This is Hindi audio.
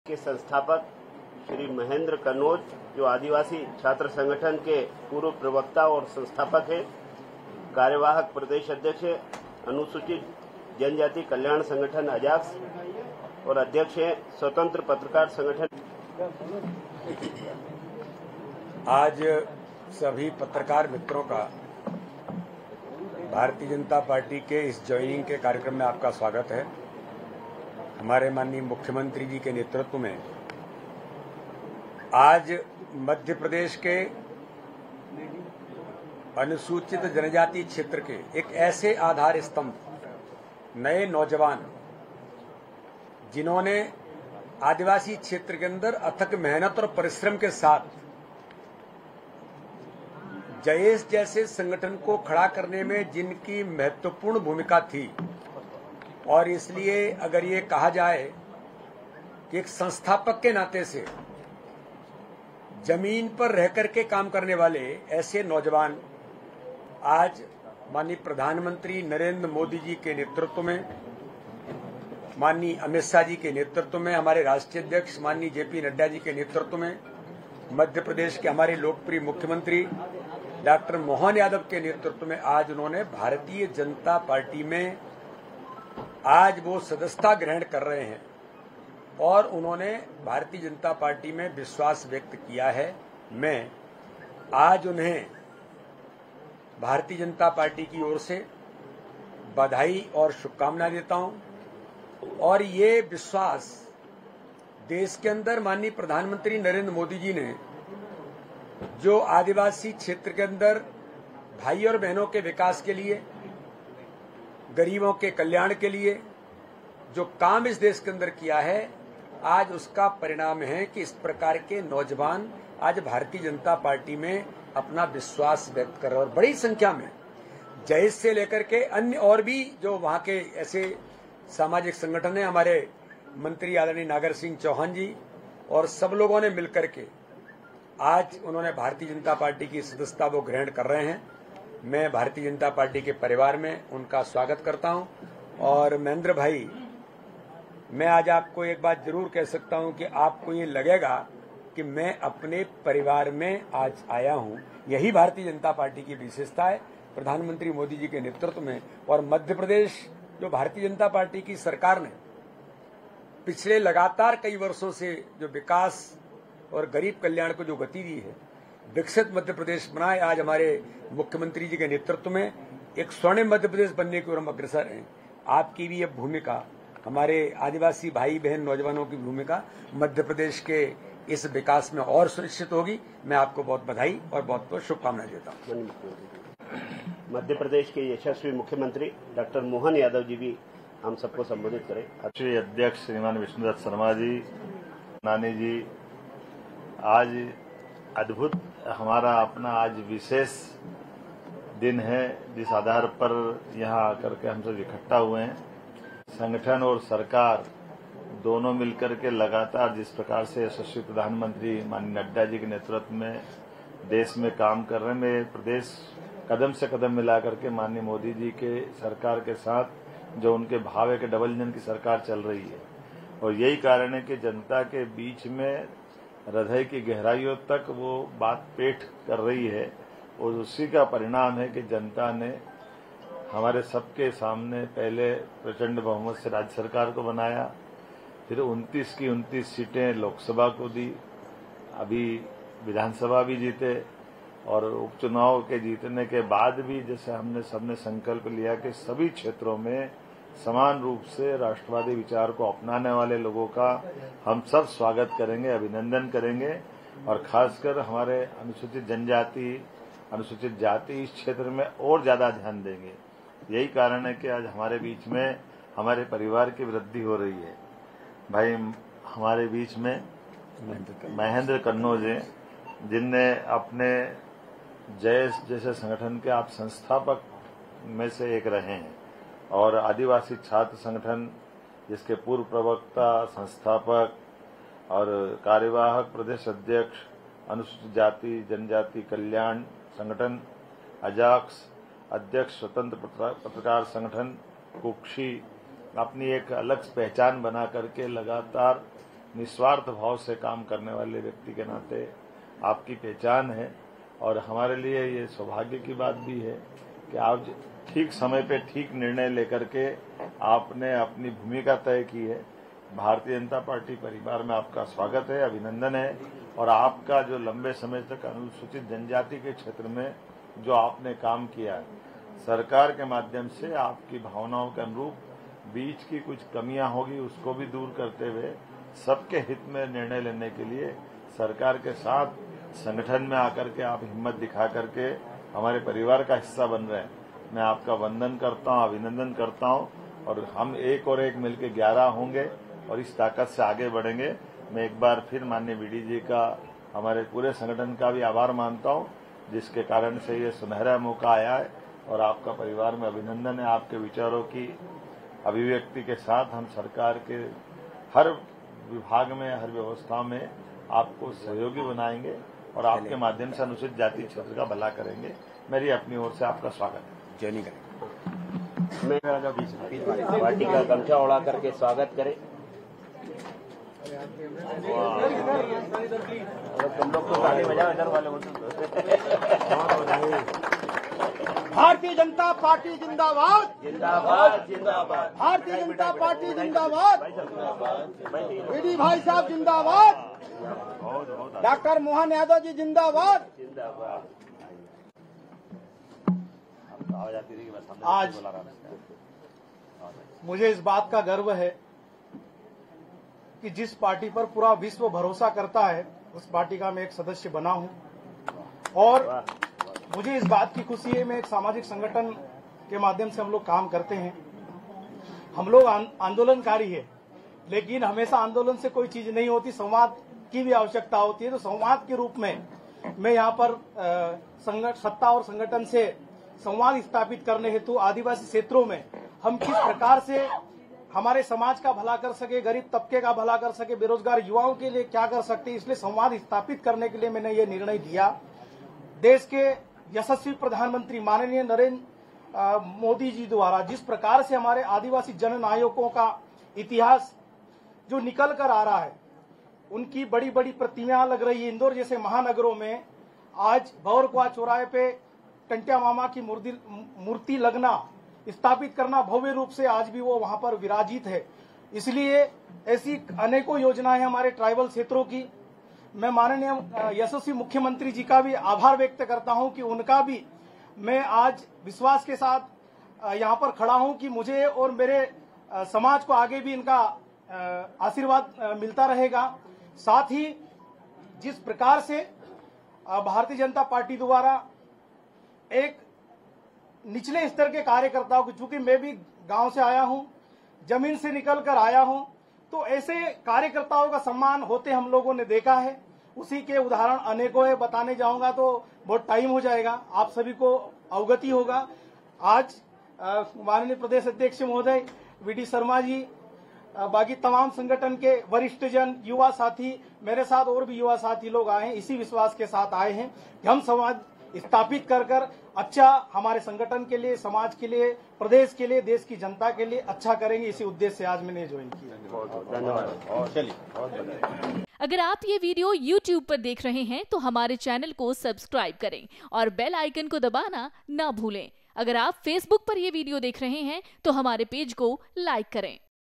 के संस्थापक श्री महेंद्र कन्नौज, जो आदिवासी छात्र संगठन के पूर्व प्रवक्ता और संस्थापक हैं, कार्यवाहक प्रदेश अध्यक्ष हैं, अनुसूचित जनजाति कल्याण संगठन अजाक्स और अध्यक्ष हैं स्वतंत्र पत्रकार संगठन। आज सभी पत्रकार मित्रों का भारतीय जनता पार्टी के इस ज्वाइनिंग के कार्यक्रम में आपका स्वागत है। हमारे माननीय मुख्यमंत्री जी के नेतृत्व में आज मध्य प्रदेश के अनुसूचित जनजाति क्षेत्र के एक ऐसे आधार स्तंभ, नए नौजवान जिन्होंने आदिवासी क्षेत्र के अंदर अथक मेहनत और परिश्रम के साथ जयेश जैसे संगठन को खड़ा करने में जिनकी महत्वपूर्ण भूमिका थी, और इसलिए अगर ये कहा जाए कि एक संस्थापक के नाते से जमीन पर रह करके काम करने वाले ऐसे नौजवान आज माननीय प्रधानमंत्री नरेंद्र मोदी जी के नेतृत्व में, माननीय अमित शाह जी के नेतृत्व में, हमारे राष्ट्रीय अध्यक्ष माननीय जेपी नड्डा जी के नेतृत्व में, मध्य प्रदेश के हमारे लोकप्रिय मुख्यमंत्री डॉक्टर मोहन यादव के नेतृत्व में आज उन्होंने भारतीय जनता पार्टी में आज वो सदस्यता ग्रहण कर रहे हैं और उन्होंने भारतीय जनता पार्टी में विश्वास व्यक्त किया है। मैं आज उन्हें भारतीय जनता पार्टी की ओर से बधाई और शुभकामनाएं देता हूं और ये विश्वास देश के अंदर माननीय प्रधानमंत्री नरेंद्र मोदी जी ने जो आदिवासी क्षेत्र के अंदर भाई और बहनों के विकास के लिए, गरीबों के कल्याण के लिए जो काम इस देश के अंदर किया है, आज उसका परिणाम है कि इस प्रकार के नौजवान आज भारतीय जनता पार्टी में अपना विश्वास व्यक्त कर रहे हैं और बड़ी संख्या में जयेश से लेकर के अन्य और भी जो वहां के ऐसे सामाजिक संगठन है, हमारे मंत्री आदरणीय नागर सिंह चौहान जी और सब लोगों ने मिलकर के आज उन्होंने भारतीय जनता पार्टी की सदस्यता वो ग्रहण कर रहे हैं। मैं भारतीय जनता पार्टी के परिवार में उनका स्वागत करता हूं और महेंद्र भाई, मैं आज आपको एक बात जरूर कह सकता हूं कि आपको ये लगेगा कि मैं अपने परिवार में आज आया हूं। यही भारतीय जनता पार्टी की विशेषता है, प्रधानमंत्री मोदी जी के नेतृत्व में। और मध्य प्रदेश जो भारतीय जनता पार्टी की सरकार ने पिछले लगातार कई वर्षों से जो विकास और गरीब कल्याण को जो गति दी है, विकसित मध्य प्रदेश बनाए, आज हमारे मुख्यमंत्री जी के नेतृत्व में एक स्वर्णिम मध्य प्रदेश बनने की ओर हम अग्रसर हैं। आपकी भी ये भूमिका, हमारे आदिवासी भाई बहन नौजवानों की भूमिका मध्य प्रदेश के इस विकास में और सुनिश्चित होगी। मैं आपको बहुत बधाई और बहुत बहुत शुभकामनाएं देता हूं। मध्य प्रदेश के यशस्वी मुख्यमंत्री डॉक्टर मोहन यादव जी भी हम सबको संबोधित करें। राष्ट्रीय अध्यक्ष श्रीमान विष्णुदत्त शर्मा जी, नानी जी, आज अद्भुत हमारा अपना आज विशेष दिन है जिस आधार पर यहाँ आकर के हम सब इकट्ठा हुए हैं। संगठन और सरकार दोनों मिलकर के लगातार जिस प्रकार से यशस्वी प्रधानमंत्री माननीय नड्डा जी के नेतृत्व में देश में काम कर रहे हैं, मेरे प्रदेश कदम से कदम मिला करके माननीय मोदी जी के सरकार के साथ जो उनके भाव है कि डबल इंजन की सरकार चल रही है और यही कारण है कि जनता के बीच में हृदय की गहराइयों तक वो बात पेठ कर रही है और उसी का परिणाम है कि जनता ने हमारे सबके सामने पहले प्रचंड बहुमत से राज्य सरकार को बनाया, फिर 29 की 29 सीटें लोकसभा को दी, अभी विधानसभा भी जीते और उपचुनाव के जीतने के बाद भी जैसे हमने सबने संकल्प लिया कि सभी क्षेत्रों में समान रूप से राष्ट्रवादी विचार को अपनाने वाले लोगों का हम सब स्वागत करेंगे, अभिनंदन करेंगे और खासकर हमारे अनुसूचित जनजाति, अनुसूचित जाति इस क्षेत्र में और ज्यादा ध्यान देंगे। यही कारण है कि आज हमारे बीच में हमारे परिवार की वृद्धि हो रही है। भाई हमारे बीच में महेंद्र कन्नौज हैं, जिनने अपने जयेश जैसे संगठन के आप संस्थापक में से एक रहे हैं और आदिवासी छात्र संगठन जिसके पूर्व प्रवक्ता, संस्थापक और कार्यवाहक प्रदेश अध्यक्ष अनुसूचित जाति जनजाति कल्याण संगठन अजाक्स, अध्यक्ष स्वतंत्र पत्रकार संगठन कुक्षी, अपनी एक अलग पहचान बना करके लगातार निस्वार्थ भाव से काम करने वाले व्यक्ति के नाते आपकी पहचान है और हमारे लिए ये सौभाग्य की बात भी है कि आप ठीक समय पे ठीक निर्णय लेकर के आपने अपनी भूमिका तय की है। भारतीय जनता पार्टी परिवार में आपका स्वागत है, अभिनंदन है और आपका जो लंबे समय तक अनुसूचित जनजाति के क्षेत्र में जो आपने काम किया है, सरकार के माध्यम से आपकी भावनाओं के अनुरूप बीच की कुछ कमियां होगी उसको भी दूर करते हुए सबके हित में निर्णय लेने के लिए सरकार के साथ संगठन में आकर के आप हिम्मत दिखा करके हमारे परिवार का हिस्सा बन रहे हैं। मैं आपका वंदन करता हूं, अभिनंदन करता हूं और हम एक और एक मिलकर 11 होंगे और इस ताकत से आगे बढ़ेंगे। मैं एक बार फिर माननीय वीडी जी का, हमारे पूरे संगठन का भी आभार मानता हूं जिसके कारण से ये सुनहरा मौका आया है और आपका परिवार में अभिनंदन है। आपके विचारों की अभिव्यक्ति के साथ हम सरकार के हर विभाग में, हर व्यवस्था में आपको सहयोगी बनाएंगे और आपके माध्यम से अनुसूचित जाति क्षेत्र का भला करेंगे। मेरी अपनी ओर से आपका स्वागत है। जय करें। मैं पार्टी का गमछा उड़ा करके स्वागत करें। तुम लोग तो ताली बजाओ, इधर वाले भारतीय जनता पार्टी जिंदाबाद, जिंदाबाद जिंदाबाद। भारतीय जनता पार्टी जिंदाबाद, वीडी भाई साहब जिंदाबाद, डॉक्टर मोहन यादव जी जिंदाबाद। आज मुझे इस बात का गर्व है कि जिस पार्टी पर पूरा विश्व भरोसा करता है उस पार्टी का मैं एक सदस्य बना हूं और मुझे इस बात की खुशी है, मैं एक सामाजिक संगठन के माध्यम से हम लोग काम करते हैं। हम लोग आंदोलनकारी है, लेकिन हमेशा आंदोलन से कोई चीज नहीं होती, संवाद की भी आवश्यकता होती है। तो संवाद के रूप में मैं यहाँ पर सत्ता और संगठन से संवाद स्थापित करने हेतु आदिवासी क्षेत्रों में हम किस प्रकार से हमारे समाज का भला कर सके, गरीब तबके का भला कर सके, बेरोजगार युवाओं के लिए क्या कर सकते, इसलिए संवाद स्थापित करने के लिए मैंने ये निर्णय दिया। देश के यशस्वी प्रधानमंत्री माननीय नरेंद्र मोदी जी द्वारा जिस प्रकार से हमारे आदिवासी जननायकों का इतिहास जो निकल कर आ रहा है, उनकी बड़ी बड़ी प्रतिमाएं लग रही है। इंदौर जैसे महानगरों में आज भौरकुआ चौराहे पे टंटिया मामा की मूर्ति लगना, स्थापित करना भव्य रूप से आज भी वो वहां पर विराजित है। इसलिए ऐसी अनेकों योजनाएं हमारे ट्राइबल क्षेत्रों की। मैं माननीय यशस्वी मुख्यमंत्री जी का भी आभार व्यक्त करता हूं कि उनका भी मैं आज विश्वास के साथ यहाँ पर खड़ा हूं कि मुझे और मेरे समाज को आगे भी इनका आशीर्वाद मिलता रहेगा। साथ ही जिस प्रकार से भारतीय जनता पार्टी द्वारा एक निचले स्तर के कार्यकर्ताओं को, चूंकि मैं भी गांव से आया हूं, जमीन से निकल कर आया हूं, तो ऐसे कार्यकर्ताओं का सम्मान होते हम लोगों ने देखा है। उसी के उदाहरण अनेकों है, बताने जाऊंगा तो बहुत टाइम हो जाएगा, आप सभी को अवगति होगा। आज माननीय प्रदेश अध्यक्ष महोदय वीडी शर्मा जी, बाकी तमाम संगठन के वरिष्ठ जन, युवा साथी, मेरे साथ और भी युवा साथी लोग आए हैं, इसी विश्वास के साथ आए हैं कि हम समाज स्थापित कर अच्छा हमारे संगठन के लिए, समाज के लिए, प्रदेश के लिए, देश की जनता के लिए अच्छा करेंगे। इसी उद्देश्य से आज मैंने ज्वाइन किया। धन्यवाद। चलिए, अगर आप ये वीडियो YouTube पर देख रहे हैं तो हमारे चैनल को सब्सक्राइब करें और बेल आइकन को दबाना ना भूलें। अगर आप Facebook पर ये वीडियो देख रहे हैं तो हमारे पेज को लाइक करें।